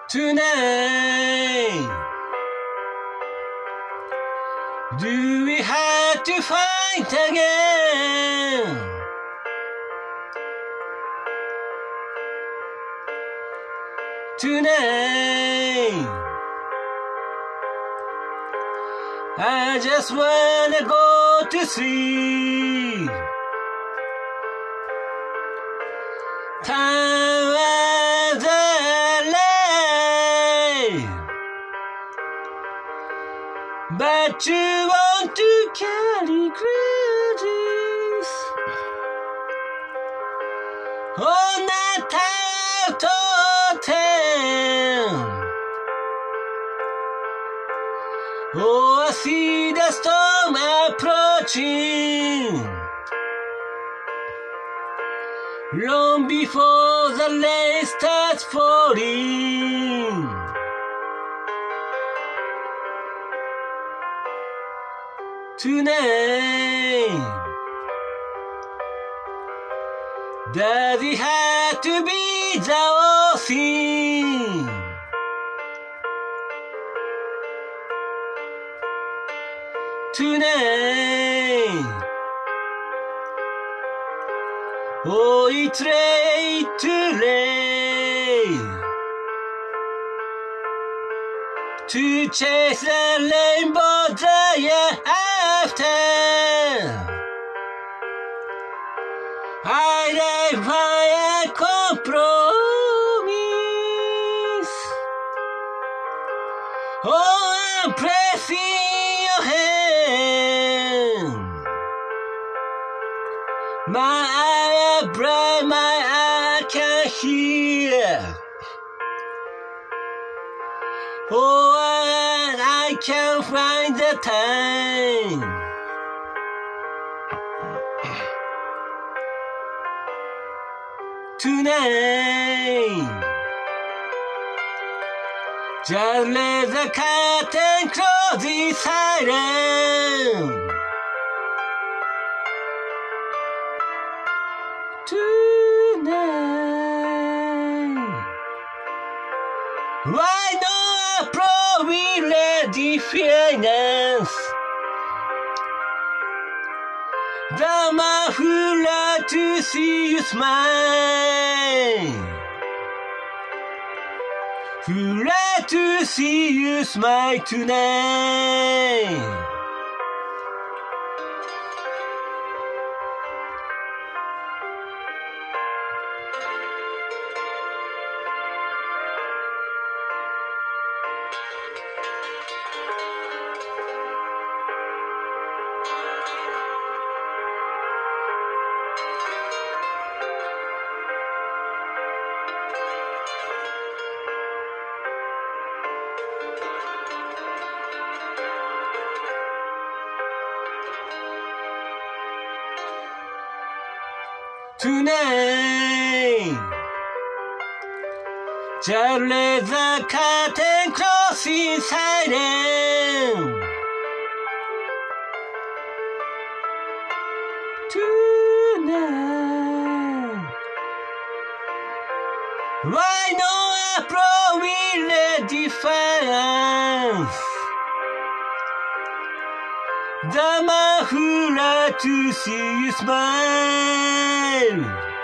Tonight, do we have to fight again? Tonight, I just wanna go to sleep. Time was alive, but you want to carry grudges on that out of town. Oh, I see the storm approaching, long before the rain starts falling. Tonight, does it have to be the whole thing? Tonight, oh, it's late, too late to chase the rainbow the year after. I live by a compromise. Oh, I'm pressing your hand. My eye are bright, my eye can hear. Oh, I can't find the time. Tonight, just let the curtain close in silence. Tonight, why no appropriate defiance? The man who like to see you smile, who like to see you smile tonight. Tonight, just let the curtain close in silence. Tonight, why no appropriate defiance? The man who like to see you smile,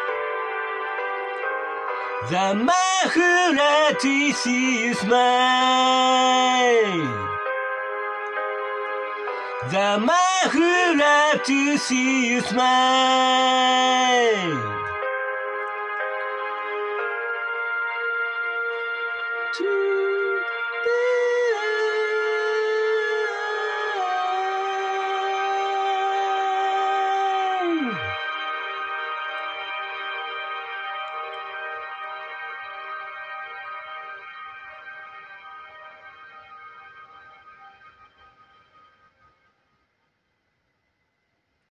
the man who like to see you smile, the man who like to see you smile.